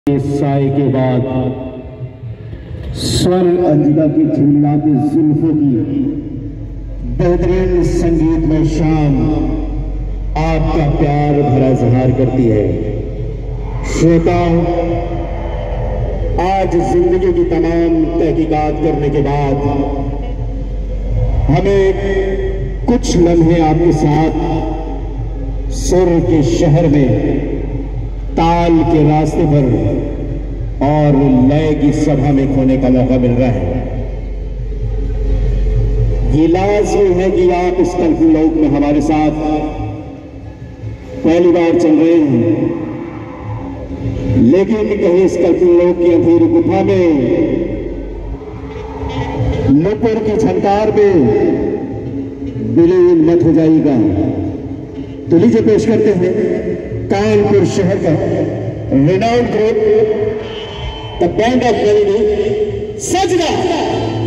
साए के बाद स्वर अंजिका की झिलमिलाती जुल्फों की बेहतरीन संगीत में शाम आपका प्यार भरा इजहार करती है। श्रोताओं, आज जिंदगी की तमाम तहकीकात करने के बाद हमें कुछ लम्हे आपके साथ सुर के शहर में, ताल के रास्ते पर और लय की सभा में खोने का मौका मिल रहा है। ये लाज़मी है कि आप इस कल्पना लोक में हमारे साथ पहली बार चल रहे हैं, लेकिन कहीं इस कल्पना लोक की अंधेरी गुफा में नुपुर की झनकार में विलीन मत हो जाएगा। तो लीजिए पेश करते हैं कानपुर शहर का renowned group the band of सजदा।